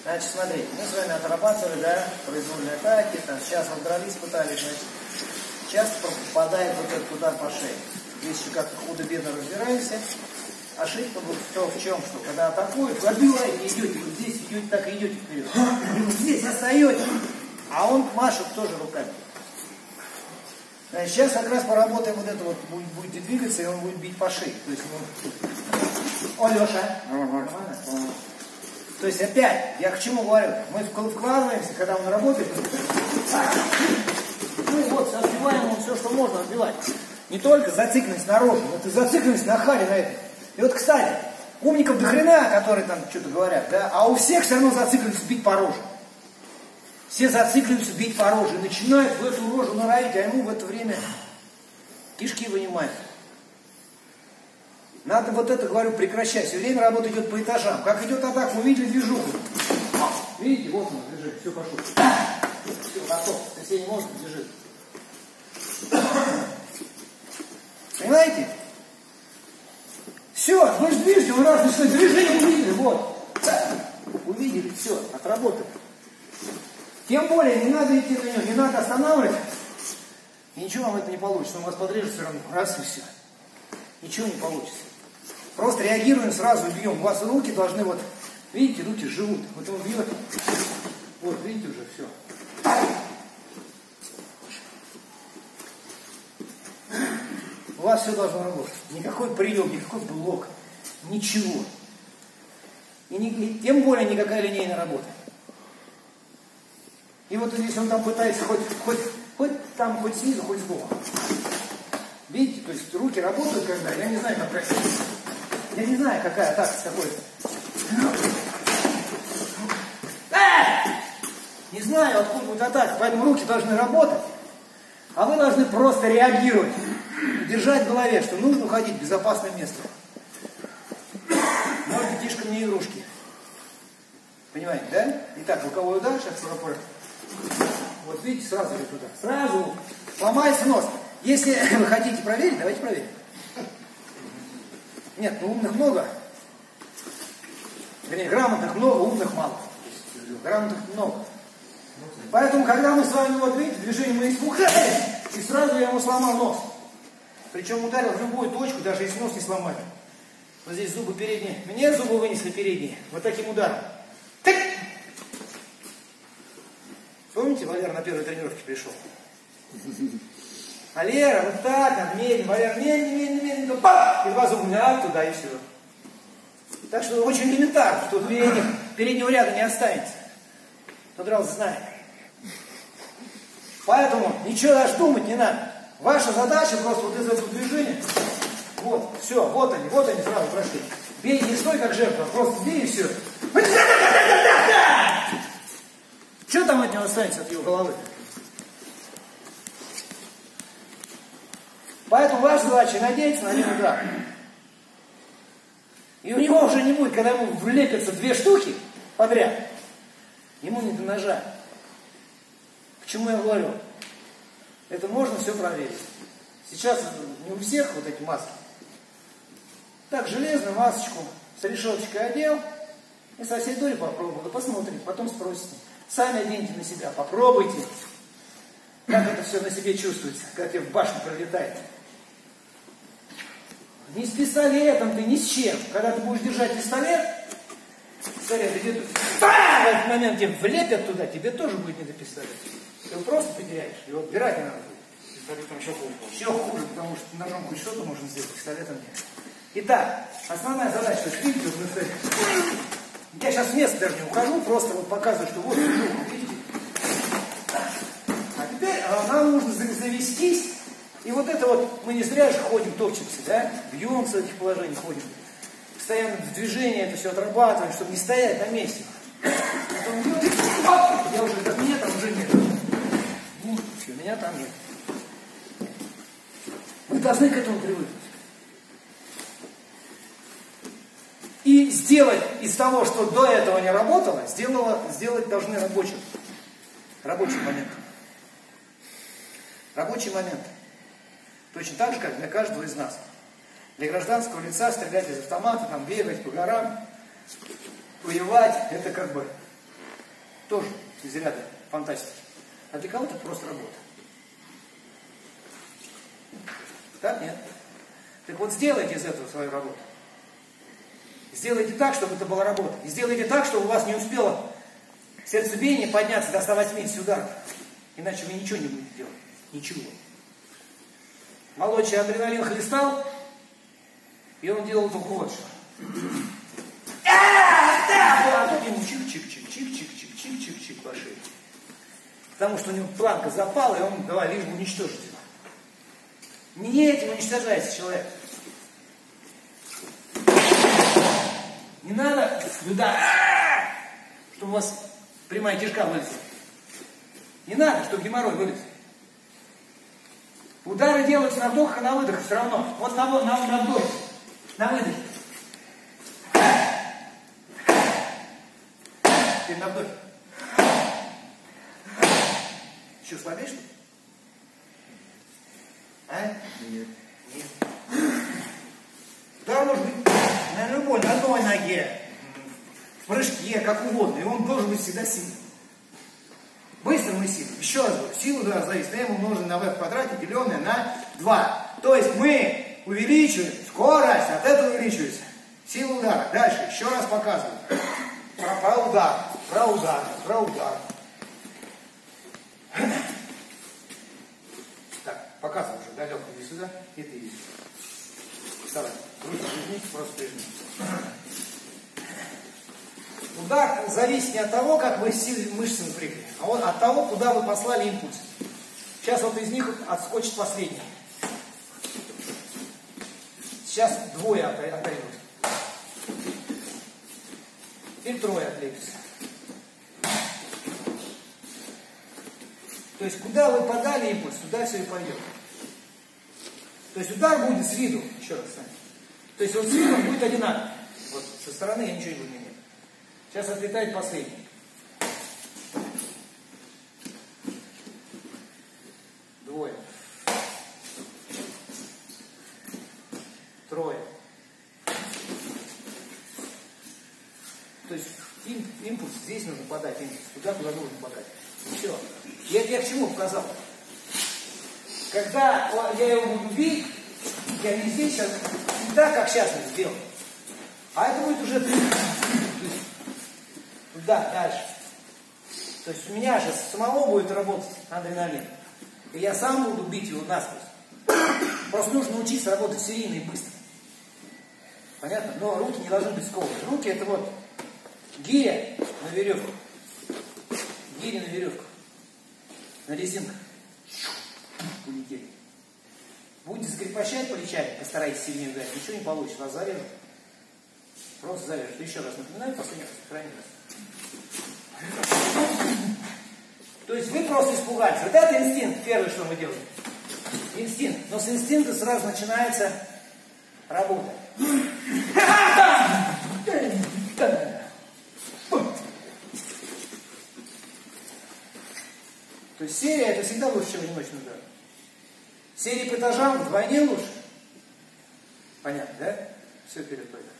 Значит, смотрите, мы с вами отрабатывали, да, произвольные атаки, там, сейчас вот дрались, пытались, значит, часто попадает вот этот удар по шее. Здесь еще как-то худо-бедно разбираемся. Ошибка вот в чем, что когда атакуют, вы отбиваете, идете, вот здесь идете, так и идете вперед. И вот здесь остаете, а он машет тоже руками. Значит, сейчас как раз поработаем вот это вот, будет двигаться, и он будет бить по шее. То есть, ну, о, Леша, нормально. То есть опять, я к чему говорю, мы вкладываемся, когда он работает, ну и вот, отбиваем ему все, что можно отбивать. Не только зацикленность на роже, но это зацикленность на харе на этом. И вот, кстати, умников до хрена, которые там что-то говорят, да, а у всех все равно зацикленность бить по роже. Все зацикливаются бить по роже и начинают в эту рожу норовить, а ему в это время кишки вынимают. Надо вот это, говорю, прекращать. Все время работа идет по этажам. Как идет атака, вы видели движуху? Видите, вот он лежит, все пошло. Все, готов. Соседний мозг лежит. Понимаете? Все, вы же движете, вы раз начали движение увидели, вот. Увидели, все, отработали. Тем более, не надо идти на него, не надо останавливать. И ничего вам это не получится. Он вас подрежет все равно. Раз и все. Ничего не получится. Просто реагируем, сразу бьем. У вас руки должны вот, видите, руки живут. Вот он бьет. Вот, видите уже, все. У вас все должно работать. Никакой прием, никакой блок. Ничего. И тем более никакая линейная работа. И вот если он там пытается хоть там, хоть снизу, хоть сбоку. Видите, то есть руки работают когда, я не знаю, какая атака с какой-то. Не знаю, откуда будет атака, поэтому руки должны работать, а вы должны просто реагировать. Держать в голове, что нужно уходить в безопасное место. Может, детишкам не игрушки. Понимаете, да? Итак, боковой удар, сейчас пропор. Вот видите, сразу же туда. Сразу ломается нос. Если вы хотите проверить, давайте проверим. Нет, ну умных много. Вернее, грамотных много, умных мало. Грамотных много. Поэтому, когда мы с вами, вот видите, движение мы испугались, и сразу я ему сломал нос. Причем ударил в любую точку, даже если нос не сломали. Вот здесь зубы передние. Мне зубы вынесли передние. Вот таким ударом. Тык! Помните, Валера на первой тренировке пришел? Валера, вот так, медленно, Валера, медленно, пап! И два зуба, туда и все. Так что очень элементарно, что переднего ряда не останется. Кто дрался, знает. Поэтому ничего даже думать не надо. Ваша задача просто вот из этого движения, вот, все, вот они сразу прошли. Бей не стой как жертва, просто бей и все. Что там от него останется, от его головы? Поэтому ваша задача надеяться на один удар. И у него уже не будет, когда ему влепятся две штуки подряд, ему не до ножа. Почему я говорю? Это можно все проверить. Сейчас не у всех вот эти маски. Так, железную масочку с решеточкой одел, и со всей дури попробовал, посмотрите, потом спросите. Сами оденьте на себя, попробуйте, как это все на себе чувствуется, как тебе в башню пролетает. Ни с пистолетом ты, ни с чем. Когда ты будешь держать пистолет, в этот момент тебе влепят туда, тебе тоже будет не до пистолета. Ты его просто потеряешь, его отбирать не надо будет. Пистолетом еще хуже. Еще хуже, потому что ножом хоть что-то можно сделать, пистолетом нет. Итак, основная задача, что видите, вот мы стоим. Я сейчас с места даже не ухожу, просто вот показываю, что вот сижу, видите. А теперь нам нужно завестись. И вот это вот, мы не зря же ходим, топчемся, да? Бьемся в этих положениях, ходим. Постоянно в движении это все отрабатываем, чтобы не стоять на месте. Потом бьем, я уже, как меня там уже нет. Все, меня там нет. Мы должны к этому привыкнуть. И сделать из того, что до этого не работало, сделать должны рабочим моментом. Рабочий момент. Точно так же, как для каждого из нас. Для гражданского лица стрелять из автомата, там, бегать по горам, воевать, это как бы тоже из ряда фантастики. А для кого-то просто работа. Так, нет? Так вот, сделайте из этого свою работу. Сделайте так, чтобы это была работа. И сделайте так, чтобы у вас не успело сердцебиение подняться до 180 ударов. Иначе вы ничего не будете делать. Ничего. Молодший адреналин хлестал, и он делал только вот что. А тут ему чик-чик-чик-чик-чик-чик-чик-чик по шее. Потому что у него планка запала, и он, давай, лишь бы уничтожить его. Не этим уничтожается человек. Не надо сюда, чтобы у вас прямая кишка вылезла. Не надо, чтобы геморрой вылез. Удары делаются на вдохах и на выдохах все равно. Вот на вдохе, на выдохе. Теперь на вдохе. Еще слабее, что ли? А? Нет. Нет. Удар может быть на любой, на одной ноге, в прыжке, как угодно. И он должен быть всегда сильным. Быстрым и сильным. Еще раз говорю, силу удара зависит m умноженное на v в квадрате, деленное на 2. То есть мы увеличиваем скорость, от этого увеличивается сила удара. Дальше, еще раз показываю. Про удар, про удар, про удар. Так, показываю уже далеко, иди сюда, и ты иди. Вставай, руки прижмите, просто прижмите. Удар зависит не от того, как вы мышцы напрягли, а он от того, куда вы послали импульс. Сейчас вот из них отскочит последний. Сейчас двое отойдут. И трое отлепится. То есть, куда вы подали импульс, туда все и пойдет. То есть, удар будет с виду, еще раз, Саня. То есть, вот с виду он будет одинаковый. Вот со стороны я ничего не буду менять. Сейчас отлетает последний. Двое. Трое. То есть импульс здесь нужно подать, импульс туда, куда нужно подать. Все. Я к чему показал? Когда я его буду бить, я не здесь сейчас, не так, как сейчас это сделал. А это будет уже туда, дальше. То есть у меня сейчас самого будет работать адреналин. И я сам буду бить его насквозь. Просто нужно учиться работать серийно и быстро. Понятно? Но руки не должны быть скованы. Руки это вот гиря на веревку. Гири на веревку. На резинках. Улетели. Будете скрипощать плечами, постарайтесь сильнее ударить. Ничего не получится, вас зарежут. Просто зарежут. Еще раз напоминаю, последний раз, крайний раз. То есть вы просто испугались. Вот это инстинкт, первое, что мы делаем. Инстинкт. Но с инстинкта сразу начинается работа. То есть серия это всегда лучше, чем одиночный удар. Серии по этажам вдвойне лучше. Понятно, да? Все вперед пойдет.